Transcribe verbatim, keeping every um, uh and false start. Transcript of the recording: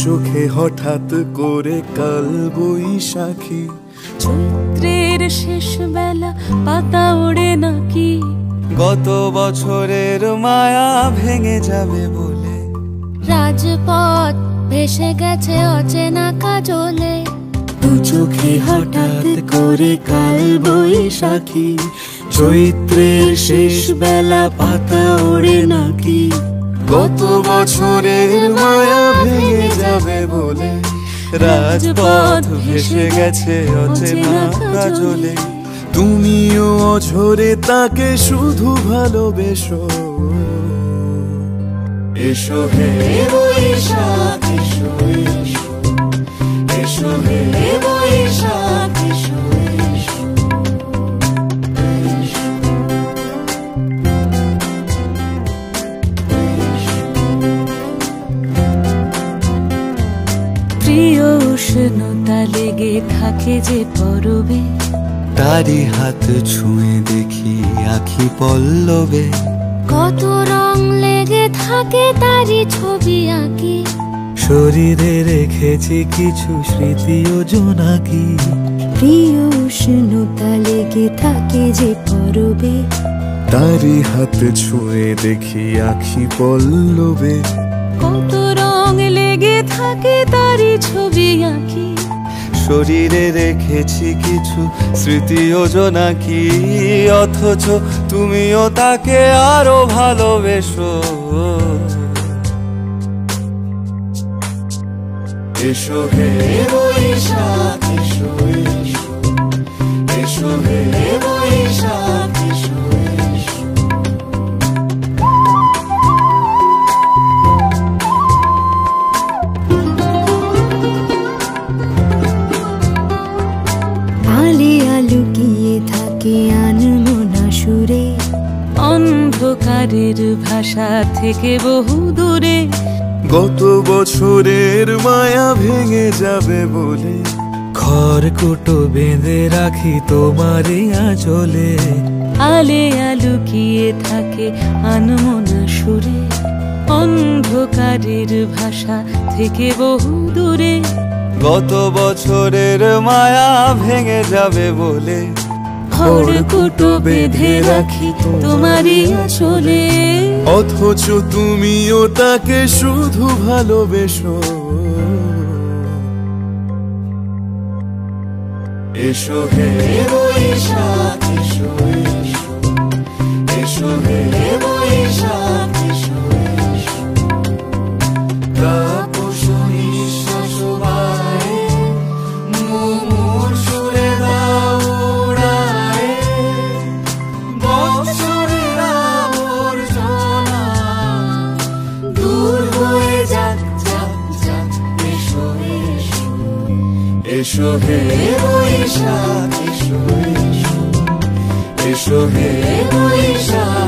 চোখে হঠাৎ করে কাল বৈশাখী, চৈত্রের শেষ বেলা পাতা ওড়ে নাকি, গত বছরের মায়া ভেঙে যাবে বলে, রাজপথ ভেসে গেছে অচেনা কাজলে, দু চোখে হঠাৎ করে কাল বৈশাখী, চৈত্রের শেষ বেলা পাতা ওড়ে নাকি, গত বছরের মায়া ভেঙে যাবে বলে, রাজপথ ভেসে গেছে অচেনা কাজলে। তুমিও অঝরে তাকে শুধু ভালোবেসো, এসো হে বৈশাখ এসো এসো, এসো হে বৈশাখ এসো এসো, এসো। প্রিয় উষ্ণতা লেগে থাকে যে পরবে, তারি হাত ছুঁয়ে দেখি আখি পল্লবে, কত রং লেগে থাকে তারি ছবি আঁকি, শরীরে রেখেছি কিছু স্মৃতি ও জোনাকি, প্রিয় উষ্ণতা লেগে থাকে যে পরবে, তারি হাত ছুঁয়ে দেখি আখি পল্লবে, কত রং লেগে থাকে তারি ছবি আঁকি, শরীরে রেখেছি কিছু স্মৃতি ও জোনাকি, অথচ তুমিও তাকে আরো ভালোবেসো, এসো হে বৈশাখ এসো এসো, এসো হে বৈশাখ এসো এসো। আলিয়া লুকিয়ে থাকে আনমনা সুরে, অন্ধকারের ভাষা থেকে বহু দূরে, গত বছরের মায়া ভেঙে যাবে বলে, খড়কুটো বেঁধে রাখি তোমারই আঁচলে, আলিয়া লুকিয়ে থাকে আনমনা সুরে, অন্ধকারের ভাষা থেকে বহু দূরে, গত বছরের মায়া ভেঙে যাবে বলে, খড়কুটো বেঁধে রাখি তোমারই আঁচলে, অথচ তুমিও তাকে শুধু ভালোবেসো, এসো হে বৈশাখ এসো এসো, এসো হে বৈশাখ এসো এসো। তাপস নিঃশ্বাস বায়ে, মুমুর সুরে দাও উড়ায়ে, বৎসরের আবর্জনা দূর হয়ে যাক যাক যাক, এসো এসো, এসো হে বৈশাখ এসো এসো, এসো হে বৈশাখ।